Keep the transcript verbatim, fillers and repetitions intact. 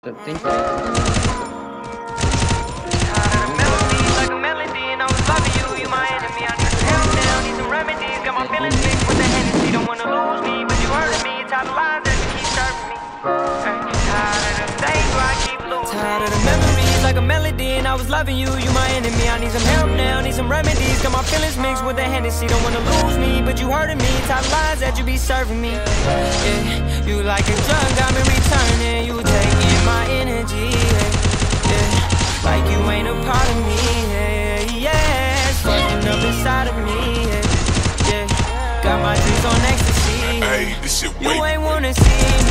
Thank you. Like a melody, and I was loving you, you my enemy. I need some help now, need some remedies. Got my feelings mixed with the Hennessy. Don't wanna lose me, but you hurting me. Tired of lies that you keep serving me. Tired of the days where I keep losing. Tired of the memories, like a melody, and I was loving you, you my enemy. I need some help now, need some remedies. Got my feelings mixed with the Hennessy. Don't wanna lose me, but you hurting me. Tired of lies that you be serving me. Yeah, you like a drug, got me returning. You taking my energy. Yeah, yeah. Like you ain't a part of me. Yeah, yeah. It's fucking up inside of me. Yeah, yeah. Got my dreams on ecstasy. Hey, this shit you ain't wanna see me.